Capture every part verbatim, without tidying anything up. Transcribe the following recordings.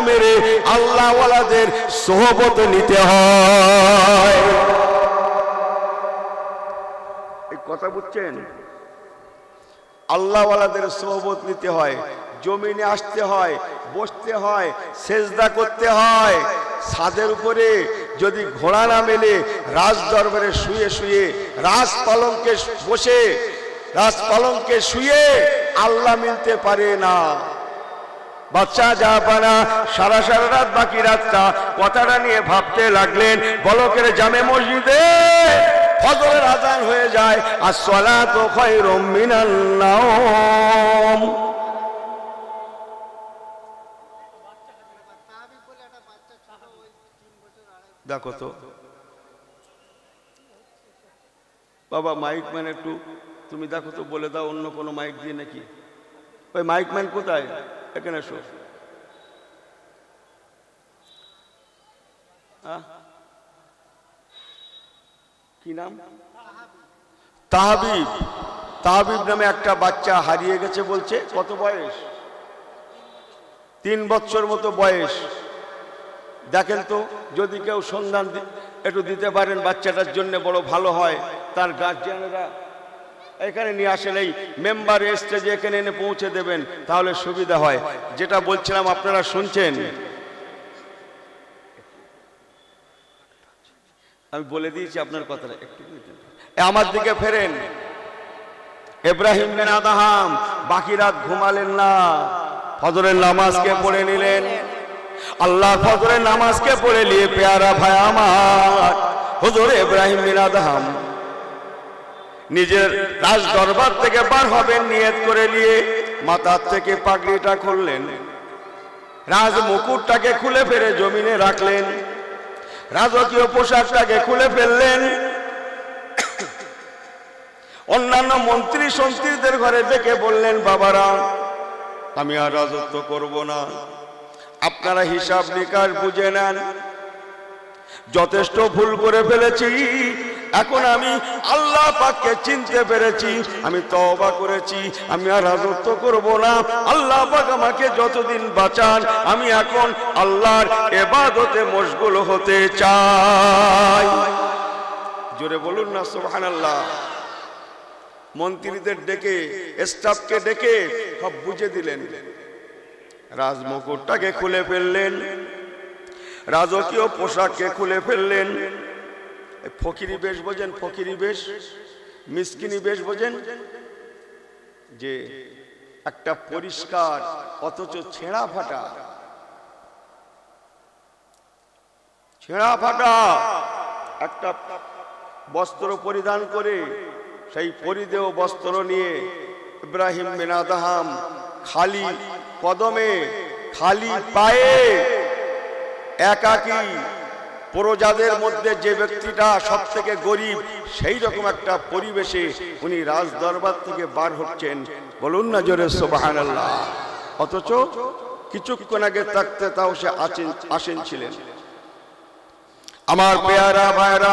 মেরে আল্লাহ ওয়ালাদের সোহবত নিতে হয়। এই কথা বুঝছেন? আল্লাহ ওয়ালাদের সোহবত নিতে হয়, জমিনে আসতে হয়, বসতে হয়, সেজদা করতে হয়। ছাদের উপরে যদি ঘোড়া না মেলে রাজ দরবারে শুয়ে শুয়ে রাজ পালঙ্কে বসে রাজ পালঙ্কে শুয়ে আল্লাহ মিলতে পারে না। বাচ্চা জাহাপানা সারা সারা রাত বাকি রাতটা কথাটা নিয়ে ভাবতে লাগলেন। বলকের জামে মসজিদে ফজরের আজান হয়ে যায়, আসসালাতু খায়রুম মিনান নাওম। দেখো তো বাবা, মাইক ম্যান একটু তুমি দেখো তো, বলে দাও অন্য কোনো মাইক দিয়ে নাকি। ওই মাইক ম্যান কোথায়? এখানে এসো। কি নাম? তাহাবিব। তাহাবিব নামে একটা বাচ্চা হারিয়ে গেছে বলছে। কত বয়স? তিন বছর মতো বয়স। দেখেন তো, যদি কেউ সন্ধান একটু দিতে পারেন বাচ্চাটার জন্য বড় ভালো হয়। তার গার্জিয়ানেরা এখানে নিয়ে আসেন, এই মেম্বার স্টেজে এখানে এনে পৌঁছে দেবেন, তাহলে সুবিধা হয়। যেটা বলছিলাম আপনারা শুনছেন। আমি বলে দিয়েছি আপনার কথাটা একটু আমার দিকে ফেরেন। ইব্রাহিম বিন আদহাম বাকি রাত ঘুমালেন না, ফজরের নামাজকে পড়ে নিলেন। আল্লাহ ফজরের নামাজকে পড়ে নিয়ে পেয়ারা ভাই আমার হুজুর ইব্রাহিম বিন আদহাম নিজের রাজ দরবার থেকে বার হবেন নিয়ত করে নিয়ে মাথার থেকে পাগড়িটা খুললেন, রাজ মুকুটটাকে খুলে ফেলে জমিনে রাখলেন, রাজকীয় পোশাকটাকে খুলে ফেললেন। অন্যান্য মন্ত্রী সন্ত্রীদের ঘরে ডেকে বললেন, বাবারা আমি আর রাজত্ব করব না, আপনারা হিসাব নিকাশ বুঝে নেন, যথেষ্ট ভুল করে ফেলেছি। এখন আমি আল্লাহ পাককে চিনতে পেরেছি, আমি তওবা করেছি, আমি আর রাজত্ব করব না। আল্লাহ পাক আমাকে যতদিন বাঁচান আমি এখন আল্লাহর ইবাদতে মশগুল হতে চাই। জোরে বলুন না সুবহানাল্লাহ। মন্ত্রীদের ডেকে, স্টাফকে ডেকে সব বুঝে দিলেন, রাজমুকুটটাকে খুলে ফেললেন, রাজকীয় পোশাককে খুলে ফেললেন। ফকিরি বেশ বোঝেন? ফকিরি বেশ, মিসকিনি বেশ বোঝেন? যে একটা পরিষ্কার অথচ ছেঁড়া ফাটা ছেঁড়া ফাটা একটা বস্ত্র পরিধান করে, সেই পরিধেয় বস্ত্র নিয়ে ইব্রাহিম বিন আদহাম খালি কদমে খালি পায়ে একাকী প্রজাদের মধ্যে যে ব্যক্তিটা সব থেকে গরিব, সেই রকম একটা পরিবেশে উনি রাজ দরবার থেকে বার হচ্ছেন। বলুন না জোরে সুবহানাল্লাহ। অথচ কিছুক্ষণ আগে থাকতে তাও সে আসেন ছিলেন। আমার পেয়ারা ভাইরা,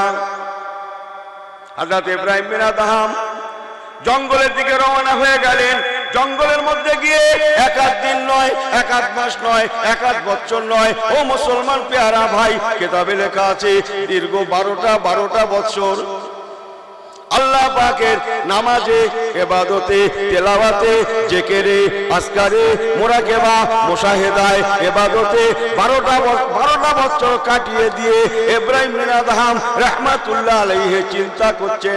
হযরত ইব্রাহিম বিন আদহাম জঙ্গলের দিকে রওনা হয়ে গেলেন। জঙ্গলের মধ্যে গিয়ে এক আধ দিন নয়, এক আধ মাস নয়, এক আধ বছর নয়, ও মুসলমান পেয়ারা ভাই, কিতাবে লেখা আছে দীর্ঘ বারোটা বারোটা বছর আল্লাহ পাকের নামাজে, ইবাদতে, তেলাওয়াতে, জিকিরে, আজকারে, মুরাকাবা, মুশাহেদায়, ইবাদতে বারোটা বারোটা বছর কাটিয়ে দিয়ে ইব্রাহিম বিন আদহাম রাহমাতুল্লাহ আলাইহি চিন্তা করছেন,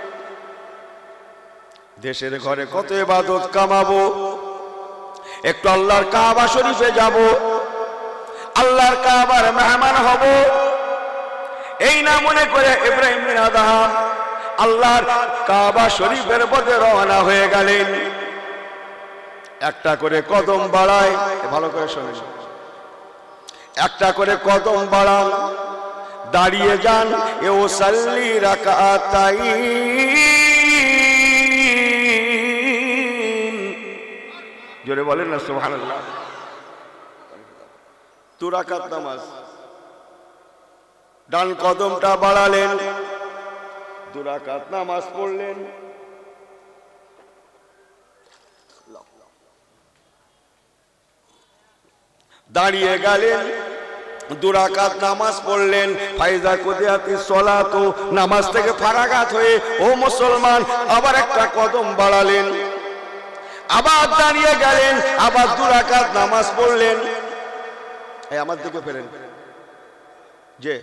দেশের ঘরে কত ইবাদত কামাবো, একটু আল্লাহর কাবা শরীফে যাব, আল্লাহর কাবার মেহমান হব। এই না মনে করে ইব্রাহিম বিন আদহাম আল্লাহর কাবা শরীফের পথে রওনা হয়ে গেলেন। একটা করে কদম বাড়ায়, ভালো করে শোনেন, একটা করে কদম বাড়ান, দাঁড়িয়ে যান, এ ওসাল্লি রাকাতাইন, জোরে বলেন না সুবহানাল্লাহ। দু রাকাত নামাজ, ডান কদমটা বাড়ালেন, দু রাকাত নামাজ পড়লেন। দাঁড়িয়ে গেলেন, দুরাকাত নামাজ পড়লেন। ফাইজা কুদিয়াতিস সালাতু, নামাজ থেকে ফারাগাত হয়ে ও মুসলমান আবার একটা কদম বাড়ালেন, আবার দাঁড়িয়ে গেলেন, আবার দুরাকাত নামাজ পড়লেন। এই আমার দিকে ফেরেন, যে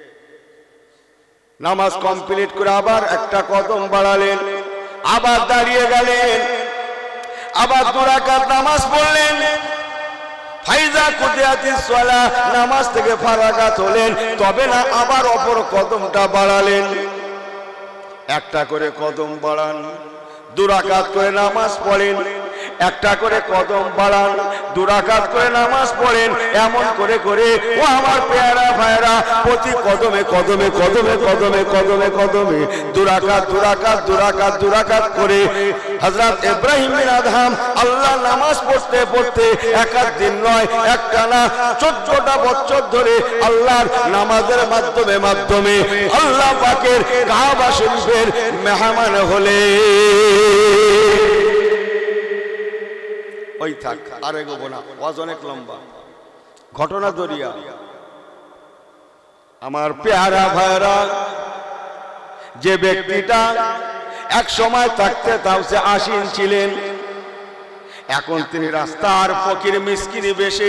নামাজ কমপ্লিট করে আবার একটা কদম বাড়ালেন, আবার দাঁড়িয়ে গেলেন, আবার দুরাকাত নামাজ পড়লেন। ফাইজা কুদিয়াতিস সালাহ, নামাজ থেকে ফারাগাত হলেন, তবে না আবার অপর কদমটা বাড়ালেন। একটা করে কদম বাড়ান, দুরাকাত করে নামাজ পড়েন, একটা করে কদম বাড়ান, দুরাকাত করে নামাজ পড়েন। এমন করে করে ও আমার পেয়ারা ভাইরা প্রতি কদমে কদমে কদমে কদমে কদমে কদমে দুরাকাত দুরাকাত দুরাকাত দুরাকাত করে হযরত ইব্রাহিম বিন আদহাম আল্লাহ নামাজ পড়তে পড়তে একাধ দিন নয়, একটা না চোদ্দটা বছর ধরে আল্লাহর নামাজের মাধ্যমে মাধ্যমে আল্লাহ পাকের কাবা শরীফের মেহমান হলে। ওই থাক, আর এগোবো না, ওয়াজ অনেক লম্বা, ঘটনা দরিয়া। আমার পেয়ারা ভাইরা, যে ব্যক্তিটা এক সময় থাকতে তাওসে আসীন ছিলেন, এখন তিনি রাস্তার ফকির মিসকিনি বেশে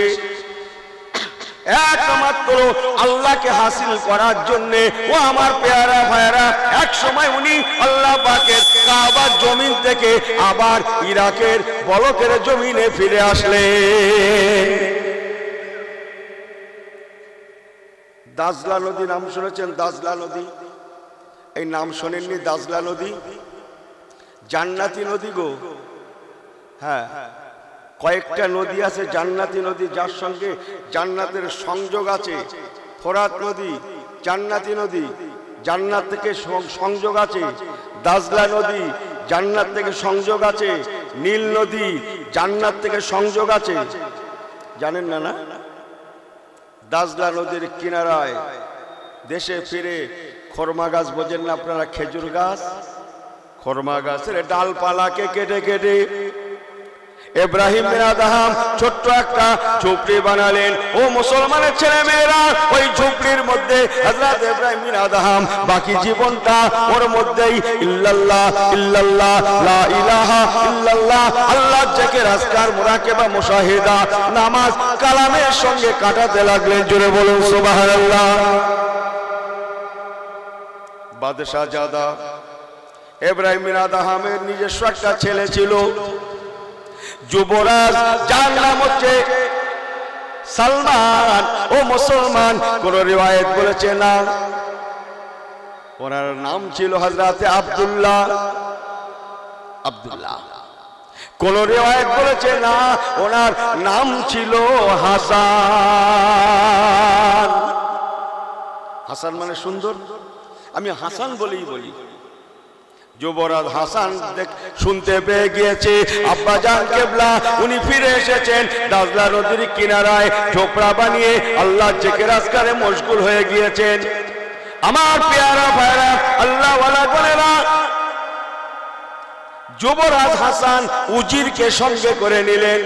একমাত্র আল্লাহকে হাসিল করার জন্য ও আমার পেয়ারা ভাইরা এক সময় উনি আল্লাহ পাকের কাবার জমিন থেকে আবার ইরাকের বলকের জমিনে ফিরে আসলেন। দাজলা নদী নাম শুনেছেন? দাজলা নদী, এই নাম শোনেননি? দাজলা নদী জান্নাতি নদী গো। হ্যাঁ, কয়েকটা নদী আছে জান্নাতি নদী, যার সঙ্গে জান্নাতের সংযোগ আছে। ফোরাত নদী জান্নাতি নদী, জান্নাত থেকে সংযোগ আছে। দাজলা নদী জান্নাত থেকে সংযোগ আছে। নীল নদী জান্নাত থেকে সংযোগ আছে। জানেন না? না, দাজলা নদীর কিনারায় দেশে ফিরে খরমা গাছ, বোঝেন না আপনারা? খেজুর গাছ, খরমা গাছের ডালপালাকে কেটে কেটে ইব্রাহিম বিন আদহাম ছোট্ট একটা ঝুপড়ি বানালেন। ও মুসলমানের ছেলে মেয়েরা, ওই ঝুপড়ির মধ্যে হযরত ইব্রাহিম বিন আদহাম বাকি জীবনটা ওর মধ্যেই ইল্লাল্লাহ ইল্লাল্লাহ লা ইলাহা ইল্লাল্লাহ আল্লাহ জিকির আজকার মুরাকাবা মুশাহিদা নামাজ কালামের সঙ্গে কাটাতে লাগলেন। জোরে বলুন সুবহানাল্লাহ। বাদশাহ জাদা ইব্রাহিম বিন আদহামের নিজস্ব একটা ছেলে ছিল, যুবরাজ, যার নাম হচ্ছে সালমান। ও মুসলমান, কোন রিওয়ায়েত বলেছে না, ওনার নাম ছিল হযরত আব্দুল্লাহ। আব্দুল্লাহ কোন রিওয়ায়েত বলেছে না, ওনার নাম ছিল হাসান। হাসান মানে সুন্দর, আমি হাসান বলেই বলি। যুবরাজ হাসান শুনতে পেয়ে গিয়েছে আব্বাজান কেবলা উনি ফিরে এসেছেন, দাজলা নদীর কিনারায় ঝোপড়া বানিয়ে আল্লাহ জিকির আজকারে মশগুল হয়ে গিয়েছেন। আমার পেয়ারা ভাইরা, আল্লাহ ওয়ালা বোনেরা, যুবরাজ হাসান উজিরকে সঙ্গে করে নিলেন,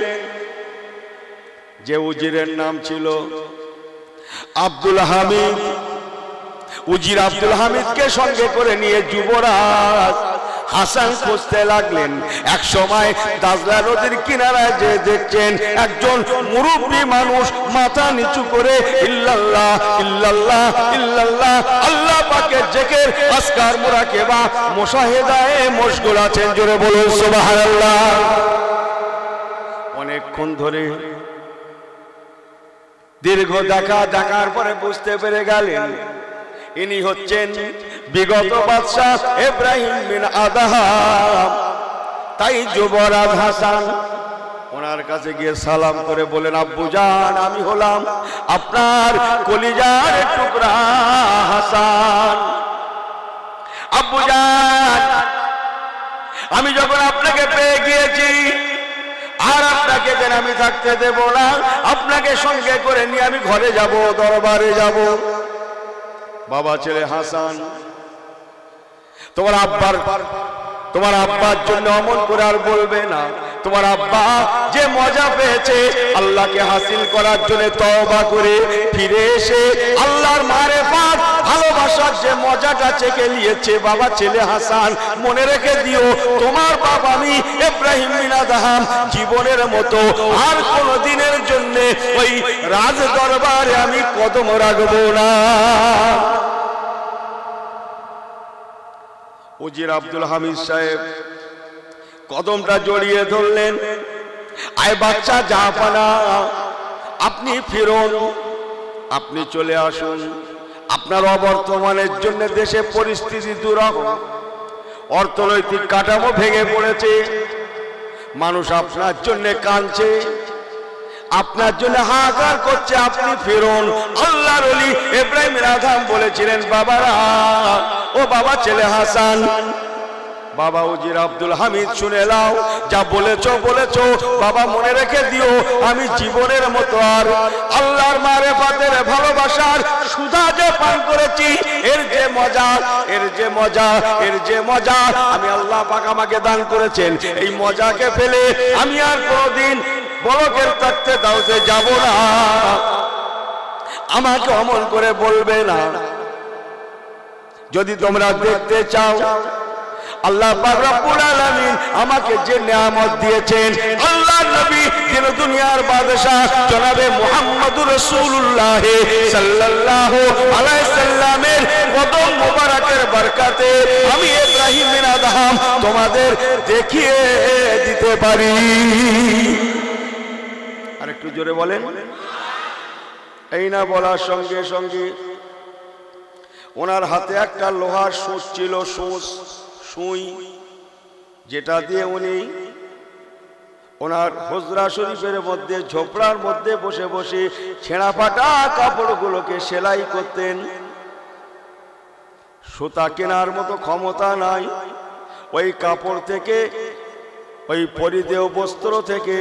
যে উজিরের নাম ছিল আব্দুল হামিদ। উজির আব্দুল হামিদকে সঙ্গে করে নিয়ে যুবরাজ হাসান খুঁজতে লাগলেন। এক সময় দাজলা নদীর কিনারায় যে দেখছেন একজন মুরব্বী মানুষ মাথা নিচু করে ইল্লাল্লাহ ইল্লাল্লাহ ইল্লাল্লাহ আল্লাহ পাকের জিকির আজকার মুরাকাবা মুশাহিদায়ে মশগুল আছেন। জোরে বলুন সুবহানাল্লাহ। অনেকক্ষণ ধরে দীর্ঘ দেখা দেখার পরে বুঝতে পেরে গেলেন ইনি হচ্ছেন বিগত বাদশাহ ইব্রাহিম বিন আদহাম। তাই যুবরাজ হাসান ওনার কাছে গিয়ে সালাম করে বলেন, আব্বুজান, আমি হলাম আপনার কলিজার টুকরা হাসান। আব্বুজান, আমি যখন আপনাকে পেয়ে গিয়েছি আর আপনাকে যেন আমি থাকতে দেব না, আপনাকে সঙ্গে করে নিয়ে আমি ঘরে যাব, দরবারে যাব। বাবা ছেলে হাসান, তোমার আব্বার তোমার আব্বার জন্য অমন করে আর বলবে না, তোমার আব্বা যে মজা পেয়েছে আল্লাহকে হাসিল করার জন্য তওবা করে ফিরে এসে আল্লাহর মারেফাত ভালোবাসার যে মজাটা চেখে নিয়েছে বাবা ছেলে হাসান, মনে রেখে দিও তোমার বাবা আমি ইব্রাহিম বিন আদহাম জীবনের মতো আর কোনো দিনের জন্য ওই রাজ দরবারে আমি কদম রাখবো না। উজির আব্দুল হামিদ সাহেব কদমটা জড়িয়ে ধরলেন, আয় বাচ্চা জাহাপানা আপনি ফিরুন, আপনি চলে আসুন, আপনার অবর্তমানের জন্য দেশে পরিস্থিতি দুরকম, অর্থনৈতিক কাঠামো ভেঙে পড়েছে, মানুষ আপনার জন্য কাঁদছে, আপনার জন্য হাহাকার করছে, আপনি ফিরুন। আল্লাহর ওলি ইব্রাহিম বিন আদহাম বলেছিলেন বাবারা, ও বাবা ছেলে হাসান, বাবা উজির আব্দুল হামিদ শুনে নাও, যা বলেছো বলেছো বাবা, মনে রেখে দিও আমি জীবনের মতো আর আল্লাহর মারেফাতের ভালোবাসার সুধা যে পান করেছি, এর যে মজা এর যে মজা এর যে মজা আমি আল্লাহ পাক আমাকে দান করেছেন, এই মজাকে ফেলে আমি আর কোনোদিন বলকের থাকতে দাওতে যাব না। আমাকে অমন করে বলবে না। যদি তোমরা দেখতে চাও আল্লাহ পাক রব্বুল আলামিন আমাকে যে নিয়ামত দিয়েছেন, আল্লাহর নবী দিন দুনিয়ার বাদশা জনাবে মুহাম্মদুর রাসূলুল্লাহ সাল্লাল্লাহু আলাইহি সাল্লামের কদম মোবারকের বরকতে আমি ইব্রাহিম বিন আদহাম তোমাদের দেখিয়ে দিতে পারি। আরেকটু জোরে বলেন। এই না বলার সঙ্গে সঙ্গে ওনার হাতে একটা লোহার সূচ ছিল, সূচ সুই, যেটা দিয়ে উনি ওনার হুজরা শরীফের মধ্যে ঝোপড়ার মধ্যে বসে বসে ছেঁড়া ফাটা কাপড়গুলোকে সেলাই করতেন। সুতা কেনার মতো ক্ষমতা নাই, ওই কাপড় থেকে ওই পরিধেয় বস্ত্র থেকে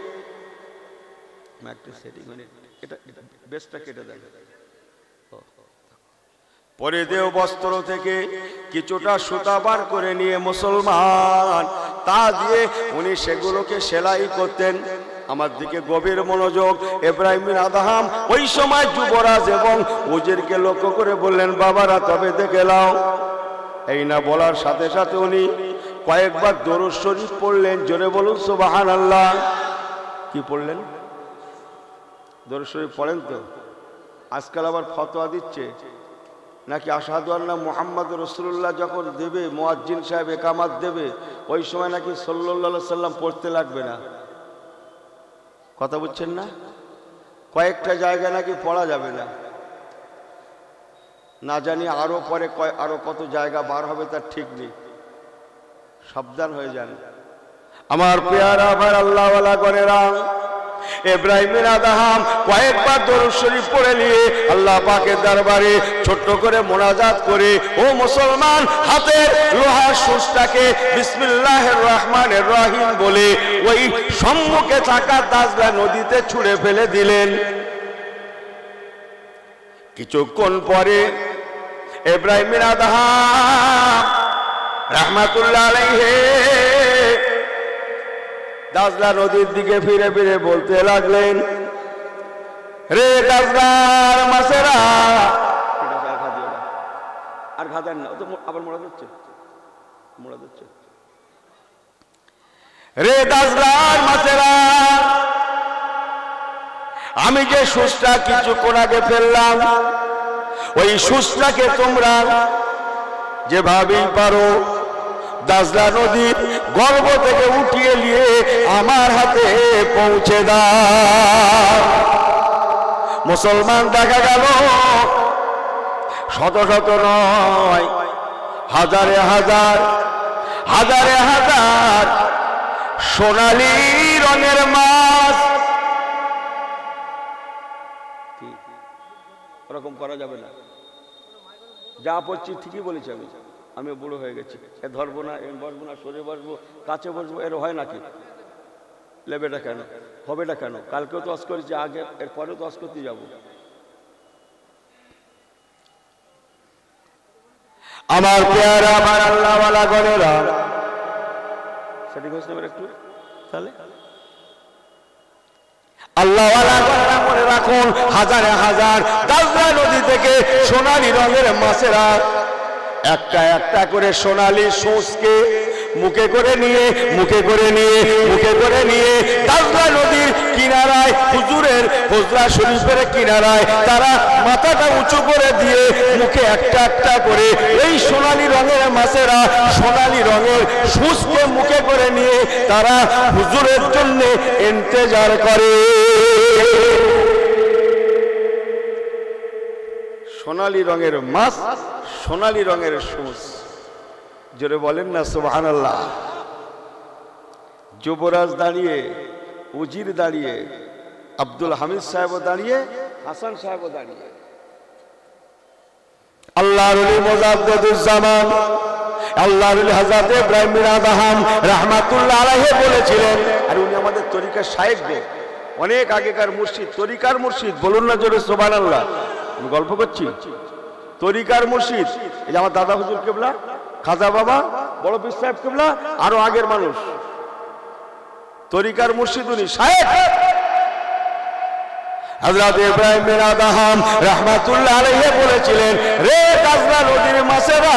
পরিধেয় বস্ত্র থেকে কিছুটা সুতা বার করে নিয়ে মুসলমান তা দিয়ে উনি সেগুলোকে সেলাই করতেন। আমার দিকে গভীর মনোযোগ। ইব্রাহিম বিন আদহাম ওই সময় যুবরাজ এবং উজিরকে লক্ষ্য করে বললেন, বাবারা তবে দেখে নাও। এই না বলার সাথে সাথে উনি কয়েকবার দরুদ শরীফ পড়লেন। জোরে বলুন সুবহানাল্লাহ। কি পড়লেন? দরুদ শরীফ পড়েন তো? আজকাল আবার ফতোয়া দিচ্ছে নাকি আশহাদু আন্না মুহাম্মাদুর রাসূলুল্লাহ যখন দেবে, মুয়াজ্জিন সাহেব একামাত দেবে, ওই সময় নাকি সাল্লাল্লাহু আলাইহি সাল্লাম পড়তে লাগবে না। কথা বুঝছেন না? কয়েকটা জায়গা নাকি পড়া যাবে না, না জানি আরো পরে আরো কত জায়গা বার হবে তার ঠিক নেই। সাবধান হয়ে যান আমার পেয়ারা ভাই আল্লাহওয়ালা গণেরা। ইব্রাহিম বিন আদহাম কয়েকবার দরুদ শরীফ পড়ে নিয়ে আল্লাহ পাকের দরবারে ছোট্ট করে মোনাজাত করে ও মুসলমান হাতের লোহার সূচটাকে বিসমিল্লাহির রহমানির রহিম বলে ওই সম্মুখে থাকা দাজলা নদীতে ছুঁড়ে ফেলে দিলেন। কিছুক্ষণ পরে ইব্রাহিম বিন আদহাম রাহমাতুল্লাহ আলাইহি দাজলা নদীর দিকে ফিরে ফিরে বলতে লাগলেন, রে দাজলার মাছেরা। আর ঘা দেন না, আবার মোড়া দিচ্ছে মোড়া দিচ্ছে রে দাজলার মাছেরা, আমি যে সুচটা কিছুক্ষণ আগে ফেললাম, ওই সুচটাকে তোমরা যেভাবেই পারো দাজলা নদীর গর্ভ থেকে উঠিয়ে নিয়ে আমার হাতে পৌঁছে দাও। মুসলমান দেখা গেল শত শত নয়, হাজারে হাজার হাজারে হাজার সোনালী রঙের মাছ। ওরকম করা যাবে না, যা পড়ছি ঠিকই বলেছি আমি। আমি বুড়ো হয়ে গেছি, এ ধরবো না, এ বসবো না, সরে বসবো, কাছে বসবো, এর হয় নাকি? লেবেটা কেন, হবেটা কেন? কালকেও তো অস করেছি, আগে এর পরেও তো অস করতে যাবো। আমার পেয়ারা আমার আল্লাহওয়ালা গণেরা, সেটি ঘোষণা একটু তাহলে আল্লাহওয়ালা মনে রাখুন, হাজারে হাজার দাজলা নদী থেকে সোনালী রঙের মাছেরা একটা একটা করে সোনালী সোঁচকে মুখে করে নিয়ে মুখে করে নিয়ে মুখে করে নিয়ে দাজলা নদীর কিনারায় হুজুরের হুজরা শরীফের কিনারায় তারা মাথাটা উঁচু করে দিয়ে মুখে একটা একটা করে এই সোনালী রঙের মাছেরা সোনালী রঙের সোঁচকে মুখে করে নিয়ে তারা হুজুরের জন্য ইন্তজার করে। সোনালী রঙের মাছ, সোনালী রঙের সোঁচ, জোরে বলেন না সুবহানাল্লাহ। যুবরাজ দাঁড়িয়ে, উজির দাঁড়িয়ে, আব্দুল হামিদ সাহেবও দাঁড়িয়ে, হাসান সাহেবও দাঁড়িয়ে। আল্লাহর ওলি মুজাদ্দিদুজ্জামান আল্লাহর ওলি হযরত ইব্রাহিম বিন আদহাম রাহমাতুল্লাহ আলাইহি বলেছিলেন, আর উনি আমাদের তরিকার শায়েখ গো, অনেক আগেকার মুর্শিদ, তরিকার মুর্শিদ, বলুন না জোরে সুবহানাল্লাহ। আমি গল্প করছি, তরিকার মুর্শিদ, এই যে আমার দাদা হুজুর কেবলা, খাজা বাবা, বড় পীর সাহেব কেবলা, আরো আগের মানুষ, তরিকার মুর্শিদ উনি শায়েখ হযরত ইব্রাহিম বিন আদহাম রাহমাতুল্লাহ আলাইহি বলেছিলেন, রে দাজলা নদীর মাছেরা,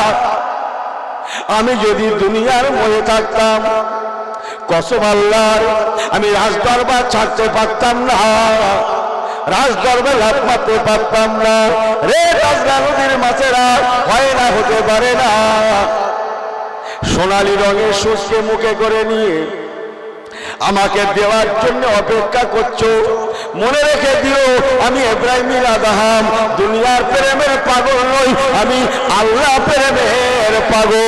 আমি যদি দুনিয়ার মধ্যে থাকতাম, কসম আল্লাহর, আমি রাজদরবার ছাড়তে পারতাম না, রাজদরবার লাভ মারতে পারতাম না। রে দাজলা নদীর মাছেরা, হয় না, হতে পারে না। সোনালী রঙের সোঁচকে মুখে করে নিয়ে আমাকে দেওয়ার জন্য অপেক্ষা করছো, মনে রেখে দিও, আমি ইব্রাহিম বিন আদহাম দুনিয়ার প্রেমের পাগল নই, আমি আল্লাহ প্রেমের পাগল।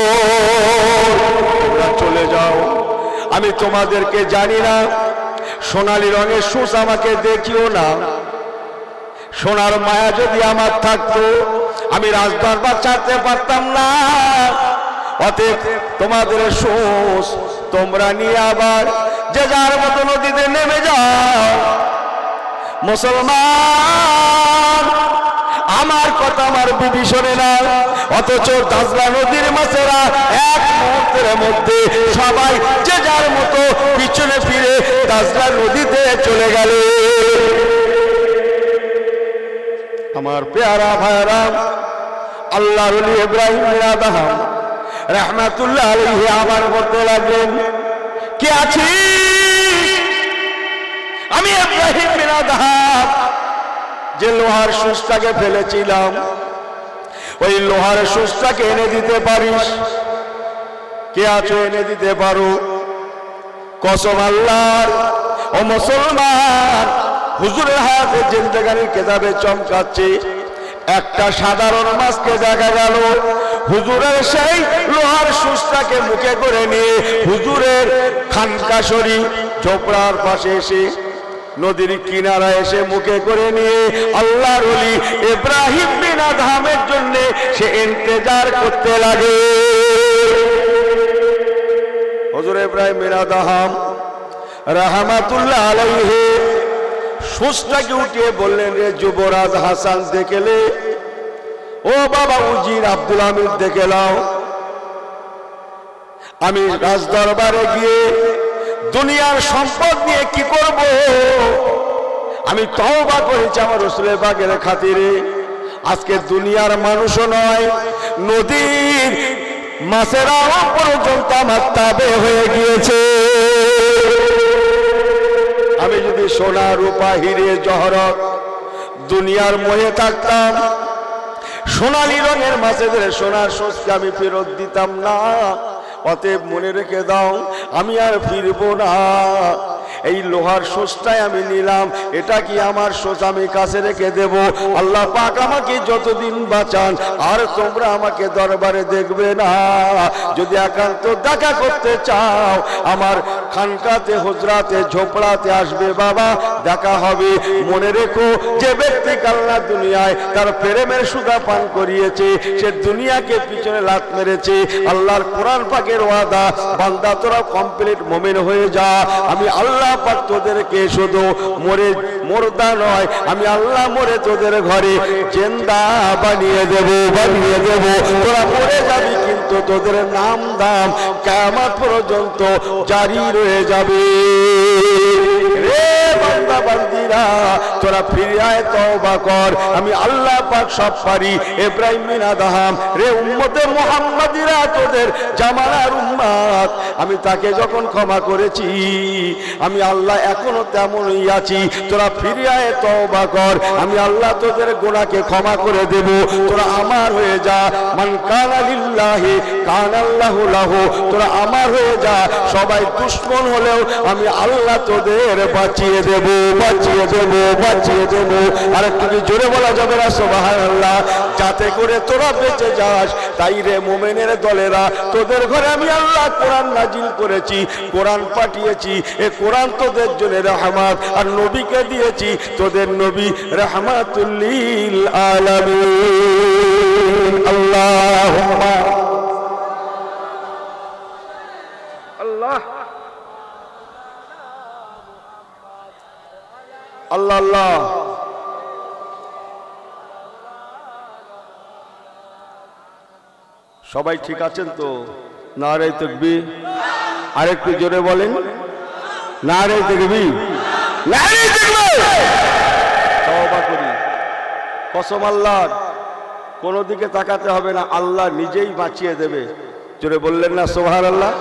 চলে যাও, আমি তোমাদেরকে জানি না, সোনালী রঙের সোঁচ আমাকে দেখিও না। সোনার মায়া যদি আমার থাকতো, আমি রাজদরবার ছাড়তে পারতাম না। অতএব তোমাদের সোঁচ তোমরা নিয়ে আবার যে যার মতো নদীতে নেমে যাও। মুসলমান, আমার কথা আমার বিবি শোনে না, অথচ দাজলা নদীর মাছেরা এক মুহূর্তের মধ্যে সবাই যে যার মতো পিছনে ফিরে দাজলা নদীতে চলে গেল। আমার পেয়ারা ভাইরা, আল্লাহর ওলি ইব্রাহিম বিন আদহাম রাহমাতুল্লাহ আলাইহি আমার বলতে লাগলেন, কে আছিস? আমি ইব্রাহিম বিন আদহাম, যে লোহার সুসটাকে ফেলেছিলাম, ওই লোহার সুসটাকে এনে দিতে পারিস? কে আছো, এনে দিতে পারো? কসম আল্লাহর, ও মুসলমান, হুজুরের হাতে জিন্দেগানির কেতাবে চমকাচ্ছে, একটা সাধারণ মাছকে দেখা গেল হুজুরের সেই লোহার সুসটাকে মুখে করে নিয়ে হুজুরের খানকা শরীফ ঝোপড়ার পাশে এসে, নদীর কিনারা এসে মুখে করে নিয়ে আল্লাহর ওলি ইব্রাহিম বিন আদহামের জন্য সে ইন্তজার করতে লাগে। হুজুর ইব্রাহিম বিন আদহাম রাহমাতুল্লাহ আলাইহি সুসটাকে উঠিয়ে বললেন, রে যুবরাজ হাসান দেখেলে, ও বাবা উজির আব্দুল হামিদ দেখে নাও, আমি রাজদরবারে গিয়ে দুনিয়ার সম্পদ নিয়ে কি করব? আমি তওবা করেছি আমার রাসূলের পাকের খাতিরে। আজকে দুনিয়ার মানুষও নয়, নদীর মাছেরাও পর্যন্ত আমার তাবে হয়ে গিয়েছে। আমি যদি সোনা রূপা হিরে জহরত দুনিয়ার মোহে থাকতাম, সোনালী রঙের মাছেদের সোনার সোচকে আমি ফেরত দিতাম না। অতএব মনে রেখে দাও, আমি আর ফিরবো না। এই লোহার সোচটাই আমি নিলাম, এটা কি আমার সোচ আমি কাছে রেখে দেব? আল্লাহ পাক আমাকে যতদিন বাঁচান আর তোমরা আমাকে দরবারে দেখবে না। যদি একান্ত দেখা করতে চাও, আমার খানকাতে, হুজরাতে, ঝোপড়াতে আসবে বাবা, দেখা হবে। মনে রেখো, যে ব্যক্তি আল্লাহ দুনিয়ায় তার প্রেমের সুধা পান করিয়েছে, সে দুনিয়াকে পিছনে লাত মেরেছে। আল্লাহর কোরআন পাকের ওয়াদা, বান্দা তোরা কমপ্লিট মুমিন হয়ে যা, আমি আল্লাহ আল্লাহ পাক তোদেরকে শুধু মরে মুর্দা নয়, আমি আল্লাহ মরে তোদের ঘরে জিন্দা বানিয়ে দেব, বানিয়ে দেব। তোরা মরে যাবি কিন্তু তোদের নাম দাম কিয়ামত পর্যন্ত জারি রয়ে যাবে। রে বান্দা বান্দিরা, তোরা ফিরে আয়, তওবা কর, আমি আল্লাহ পাক সব পারি। ইব্রাহিম বিন আদহাম, রে উম্মতে মুহাম্মাদিরা, তোদের জামানার উম্মত, আমি তাকে যখন ক্ষমা করেছি, আমি আল্লাহ এখনো তেমনই আছি। তোরা ফিরে আয়, তওবা কর, আমি আল্লাহ তোদের গুনাহকে ক্ষমা করে দেব। তোরা আমার হয়ে যা। মান কানা লিল্লাহি কানা আল্লাহু লাহু, তোরা আমার হয়ে যা। সবাই দুশমন হলেও আমি আল্লাহ তোদের বাঁচিয়ে দেব, বাঁচিয়ে দেব, বাঁচিয়ে দেব। আর একটু জোরে বলা যাবে না সুবহানাল্লাহ? যাতে করে তোরা বেঁচে যাস। তাই রে মুমিনের দলেরা, তোদের ঘরে আমি আল্লাহ কোরআন নাজিল করেছি, কোরআন পাঠিয়েছি। এ কোরআন তোদের জন্য রহমত, আর নবীকে দিয়েছি তোদের নবী রাহমাতুল লিল আলামিন। আল্লাহুম্মা আল্লাহ আল্লাহ আল্লাহ। সবাই ঠিক আছেন তো? নারে তাকবীর। আরেকটু জোরে বলেন, নারে তাকবীর, নারে তাকবীর। তওবা করি, কসম আল্লাহর, কোন দিকে তাকাতে হবে না, আল্লাহ নিজেই বাঁচিয়ে দেবে। জোরে বললেন না সুবহানাল্লাহ?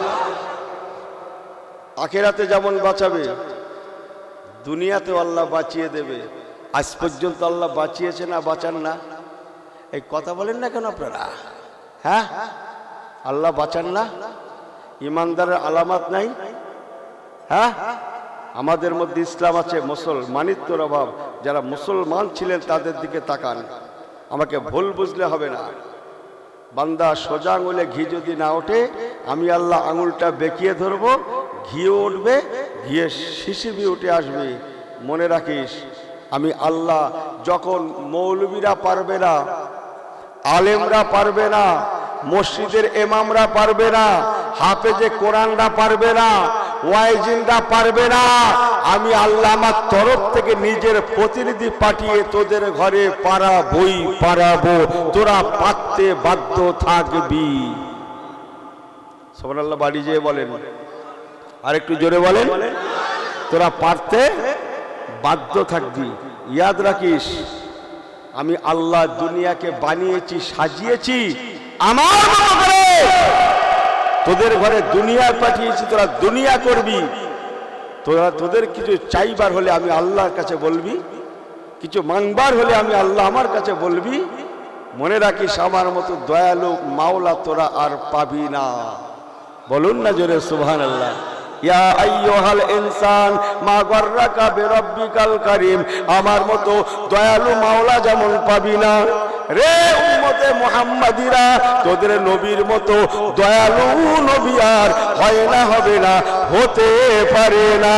আখিরাতে যেমন বাঁচাবে, দুনিয়াতেও আল্লাহ বাঁচিয়ে দেবে। আজ পর্যন্ত আল্লাহ বাঁচিয়েছে না বাঁচান না? এই কথা বলেন না কেন আপনারা? হ্যাঁ, আল্লাহ বাঁচান না? ইমানদারের আলামত নাই? হ্যাঁ, আমাদের মধ্যে ইসলাম আছে, মুসলমানিত্বর অভাব। যারা মুসলমান ছিলেন তাদের দিকে তাকান, আমাকে ভুল বুঝলে হবে না। বান্দা সোজা আঙুলে ঘি যদি না ওঠে, আমি আল্লাহ আঙুলটা বেঁকিয়ে ধরবো, ঘিও উঠবে, ঘিয়ে শিশিবি উঠে আসবে। মনে রাখিস, আমি আল্লাহ যখন মৌলবীরা পারবে না, আলেমরা পারবে না, মসজিদের ইমামরা পারবে না, হাফেজে কোরআনরা পারবে না, ওয়াইজিনরা পারবে না, আমি আল্লাহ আমার তরফ থেকে নিজের প্রতিনিধি পাঠিয়ে তোদের ঘরে পারা বই পারাবো, তোরা পারতে বাধ্য থাকবি। সুবহানাল্লাহ বাড়ি যেয়ে বলেন, আর একটু জোরে বলেন, তোরা পারতে বাধ্য থাকবি। ইয়াদ রাখিস, আমি আল্লাহ দুনিয়াকে বানিয়েছি, সাজিয়েছি আমার মতো করে। তোদের ঘরে দুনিয়া পাঠিয়েছি, তোরা দুনিয়া করবি। তোরা তোদের কিছু চাইবার হলে আমি আল্লাহর কাছে বলবি, কিছু মাংবার হলে আমি আল্লাহ আমার কাছে বলবি। মনে রাখিস, আমার মতো দয়ালু মাওলা তোরা আর পাবি না। বলুন না জোরে সুবহানাল্লাহ। ইয়া আইয়ুহাল ইনসান মা গাররাকা বিরাব্বিকাল কারীম, আমার মতো দয়ালু মাওলা যেমন পাবি না, রে উম্মতে মুহাম্মাদিরা, তোদের নবীর মতো দয়ালু নবী আর হয় না, হবে না, হতে পারে না।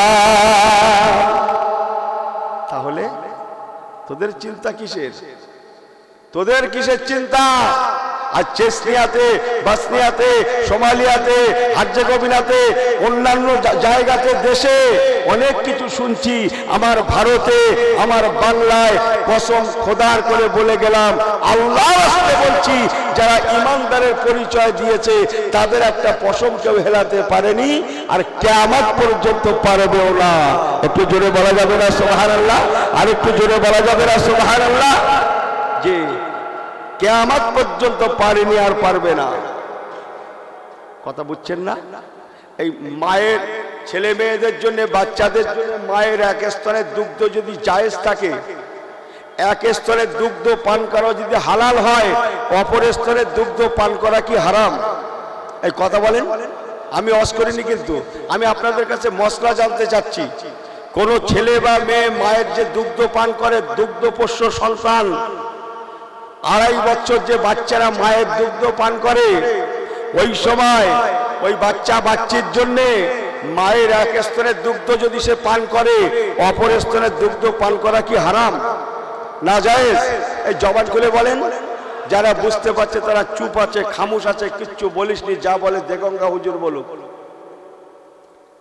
তাহলে তোদের চিন্তা কিসের? তোদের কিসের চিন্তা? আর চেচনিয়াতে, বসনিয়াতে, সোমালিয়াতে, হার্জেগোভিনাতে, অন্যান্য জায়গাতে, দেশে অনেক কিছু শুনছি। আমার ভারতে, আমার বাংলায়, কসম খোদার করে বলে গেলাম, আল্লাহর রাস্তায় বলছি, যারা ইমানদারের পরিচয় দিয়েছে তাদের একটা পশম কেউ হেলাতে পারেনি, আর কিয়ামত পর্যন্ত পারবেও না। একটু জোরে বলা যাবে না সুবহানাল্লাহ? আর একটু জোরে বলা যাবে না সুবহানাল্লাহ? যে কিয়ামত পর্যন্ত পারেনি আর পারবে না। কথা বুঝছেন না? এই মায়ের ছেলে মেয়েদের জন্য, বাচ্চাদের জন্য মায়ের এক স্তরের দুগ্ধ যদি জায়েজ থাকে, এক স্তরের দুগ্ধ পান করা যদি হালাল হয়, অপর স্তরের দুগ্ধ পান করা কি হারাম? এই কথা বলেন। আমি অস করিনি, কিন্তু আমি আপনাদের কাছে মশলা জানতে চাচ্ছি। কোন ছেলে বা মেয়ে মায়ের যে দুগ্ধ পান করে, দুগ্ধপোষ্য সন্তান, আড়াই বছর যে বাচ্চারা মায়ের দুগ্ধ পান করে, ওই সময় ওই বাচ্চা বাচ্চির জন্যে মায়ের এক স্তরের দুগ্ধ যদি সে পান করে, অপর স্তরের দুগ্ধ পান করা কি হারাম না জায়েজ? এই জবান খুলে বলেন। যারা বুঝতে পারছে তারা চুপ আছে, খামোশ আছে, কিচ্ছু বলিসনি, যা বলে দেগঙ্গা হুজুর বলুক।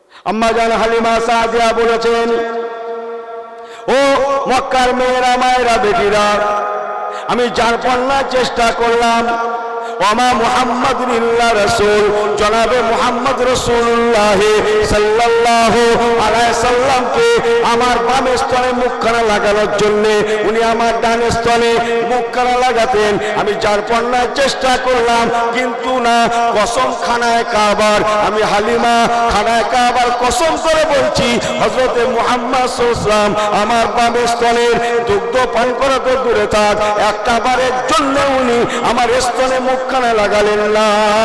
আম্মা জান হালিমা সাদিয়া বলেছেন, ও মক্কার মেয়েরা, মায়েরা, বেটিরা, আমি যার পণ্যার চেষ্টা করলাম, ওমা মুহাম্মাদুর ইল্লা রাসূল, জনাবে মুহাম্মদ রাসূলুল্লাহ সাল্লাল্লাহু আলাইহি সাল্লামকে আমার বাম স্তনে মুখখানা লাগানোর জন্য উনি আমার ডান স্তনে মুখখানা লাগাতেন। আমি যার পণ্যার চেষ্টা করলাম, কিন্তু না, কসম খানায় কাবার, আমি হালিমা খানায় কাবার কসম করে বলছি, হযরতে মুহাম্মদ সাল্লাল্লাহু আলাইহি ওয়াসাল্লাম আমার বাম স্তনের দুগ্ধ পান করা তো দূরে থাক, একটা বারের জন্য উনি আমার স্তনে মুখ খানা লাগালেন না।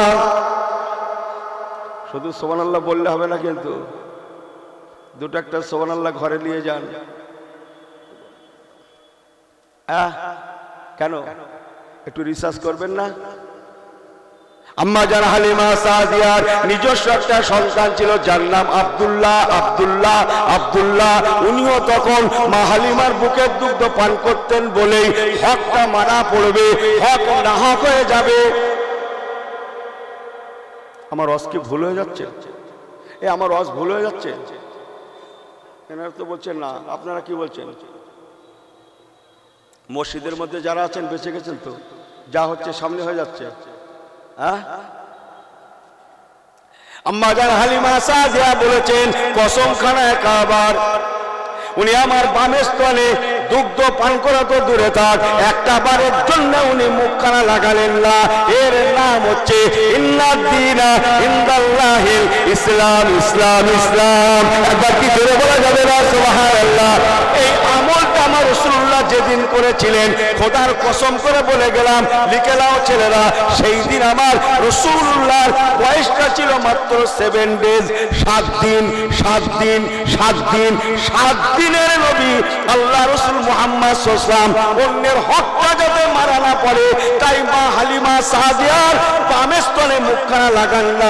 শুধু সুবহানাল্লাহ বললে হবে না, কিন্তু দুটো একটা সুবহানাল্লাহ ঘরে নিয়ে যান। আহ কেন একটু রিসার্চ করবেন না? আম্মা জান হালিমা সাদিয়ার নিজস্ব একটা সন্তান ছিল, যার নাম আব্দুল্লাহ। আব্দুল্লাহ আব্দুল্লাহ উনিও তখন মা হালিমার বুকের দুগ্ধ পান করতেন বলেই হকটা মারা পড়বে, হক না হক হয়ে যাবে। আমার রস কি ভুল হয়ে যাচ্ছে? এ আমার রস ভুল হয়ে যাচ্ছে? এনারা তো বলছেন না, আপনারা কি বলছেন? মসজিদের মধ্যে যারা আছেন বেঁচে গেছেন তো? যা হচ্ছে সামনে হয়ে যাচ্ছে। হ্যাঁ, আম্মা জান হালিমা সাদিয়া বলেছেন, কসম খানায় কাবার, উনি আমার বাম স্তনে দুগ্ধ পান করা তো দূরে থাক, একটা বারের জন্য উনি মুখখানা লাগালেন না। এর নাম হচ্ছে ইন্নাদ-দীনা ইনদাল্লাহিল ইসলাম। ইসলাম ইসলাম একবার কি জোরে বলা যাবে না সুবহানাল্লাহ? এই আমলটা আমার রাসূলুল্লাহ যেদিন করেছিলেন, খোদার কসম করে বলে গেলাম, লিখে নাও ছেলেরা, সেই দিন আমার রাসূলুল্লাহর বয়সটা ছিল মাত্র সেভেন ডেজ, সাত দিন সাত দিন সাত দিন সাত দিনের নবী আল্লাহ রাসূল মুহাম্মদ সাল্লাল্লাহু আলাইহি ওয়াসাল্লাম অন্যের হকটা যাতে মারা না পড়ে, তাই মা হালিমা সাদিয়ার বাম স্তনে মুখখানা লাগান না।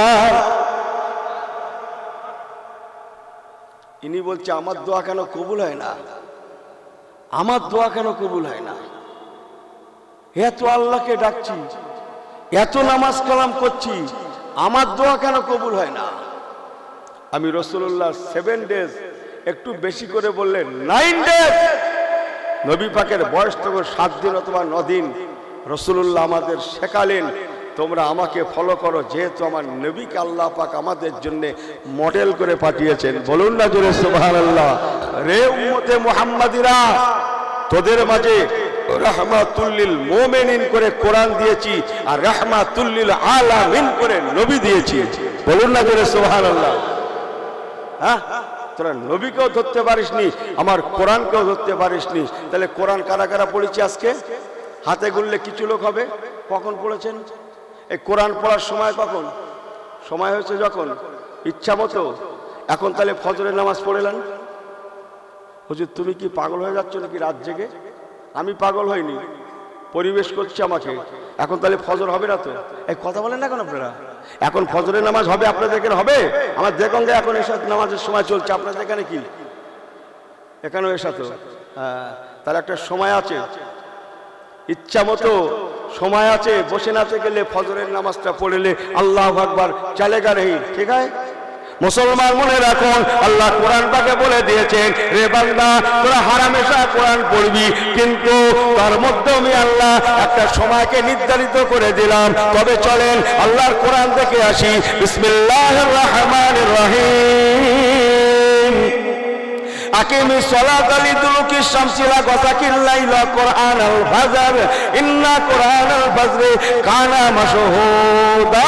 ইনি বলছে, আমার দোয়া কেন কবুল হয় না? আমার দোয়া কেন কবুল হয় না? এত আল্লাহকে ডাকছি, এত নামাজ কালাম করছি, আমার দোয়া কেন কবুল হয় না? আমি রাসূলুল্লাহ সেভেন ডেজ, একটু বেশি করে বললেন নাইন ডেজ, নবী পাকের বয়স তখন সাত দিন অথবা ন দিন, রাসূলুল্লাহ আমাদের শেখালেন, তোমরা আমাকে ফলো করো, যেহেতু আমার নবীকে আল্লাহ পাক আমাদের জন্য মডেল করে পাঠিয়েছেন। বলুন না জোরে সুবহানাল্লাহ। রে উম্মতে মুহাম্মাদিরা, তোদের মাঝে রাহমাতুল লিল মুমিনিন করে কোরআন দিয়েছি, আর রাহমাতুল লিল আলামিন করে নবী দিয়েছি। বলুন না জোরে সুবহানাল্লাহ। হ্যাঁ, তোরা নবীকেও ধরতে পারিসনি, আমার কোরআনকেও ধরতে পারিসনি। তাহলে কোরআন কারা কারা পড়েছি আজকে? হাতে গুনলে কিছু লোক হবে। কখন পড়েছেন? এই কোরআন পড়ার সময় কখন? সময় হয়েছে যখন ইচ্ছা মতো। এখন তাহলে ফজরের নামাজ পড়েলেন। হুজুর তুমি কি পাগল হয়ে যাচ্ছ নাকি রাত জেগে? আমি পাগল হইনি, পরিবেশ করছে আমাকে। এখন তাহলে ফজর হবে না তো? এই কথা বলেন না কেন আপনারা? এখন ফজরের নামাজ হবে আপনাদের এখানে? হবে? আমার দেখঙ্গে এখন এসব নামাজের সময় চলছে, আপনাদের এখানে কি? এখানেও এসা তো। হ্যাঁ, তাহলে একটা সময় আছে, ইচ্ছা মতো সময় আছে। বসে নাতে গেলে ফজরের নামাজটা পড়লে আল্লাহু আকবার চলেগা রহি। ঠিক আছে মুসলমান, মনে রাখুন, আল্লাহ কোরআন পাকে বলে দিয়েছেন, রে বান্দা তোরা হারামেশা কোরআন পড়বি, কিন্তু তার মধ্যে আমি আল্লাহ একটা সময়কে নির্ধারিত করে দিলাম। তবে চলেন আল্লাহর কোরআন থেকে আসি। বিসমিল্লাহির রহমানির রহিম। আকিমিস সালাতা লিদুলুকি শামসি লা গাসাকিল লাইলা কুরআনাল ফাজর ইন্না কুরআনাল ফাজরি কানা মাশহুদা।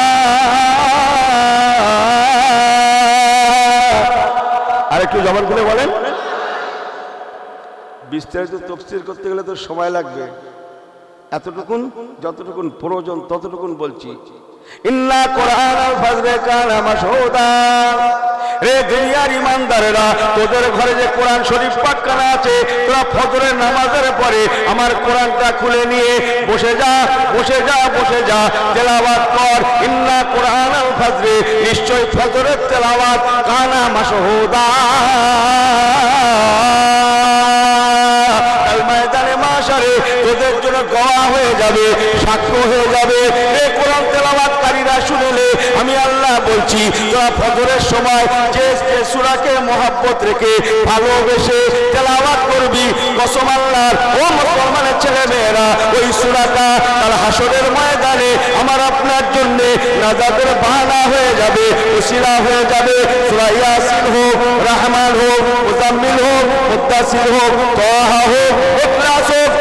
আরেকটু জবান খুলে বলেন। বিস্তারিত তাফসীর করতে গেলে তো সময় লাগবে, এতটুকুন যতটুকুন প্রয়োজন ততটুকুন বলছি। ইন্না কুরআনাল ফাজরি কানা মাশহুদা। রে দুনিয়ার ইমানদারেরা, তোদের ঘরে যে কোরআন শরীফ পাকখানা আছে, তোরা ফজরের নামাজের পরে আমার কোরআনটা খুলে নিয়ে বসে যা বসে যা বসে যা তেলাওয়াত কর। ইন্না কুরআনাল ফাজরি, নিশ্চয় ফজরের তেলাওয়াত কানা মাশহুদা, কাল ময়দানে মাশারে তোদের জন্য গওয়া হয়ে যাবে, সাক্ষ্য হয়ে যাবে। এই কোরআন তেলাওয়াতকারীরা শুনলে আমি আল্লাহ বলছি তোরা ফজরের সময় যে যে সূরাকে মহব্বত রেখে ভালোবেসে তেলাওয়াত করবি কসম আল্লাহর ও মুসলমানের ছেলে মেয়েরা ওই সূরাটা কাল হাসরের ময়দানে আমার আপনার জন্য নাজাতের বাহানা হয়ে যাবে ওসিলা হয়ে যাবে সূরা ইয়াসিন হোক রহমান হোক মুজাম্মিল হোক মুদ্দাসির হোক তাহা হোক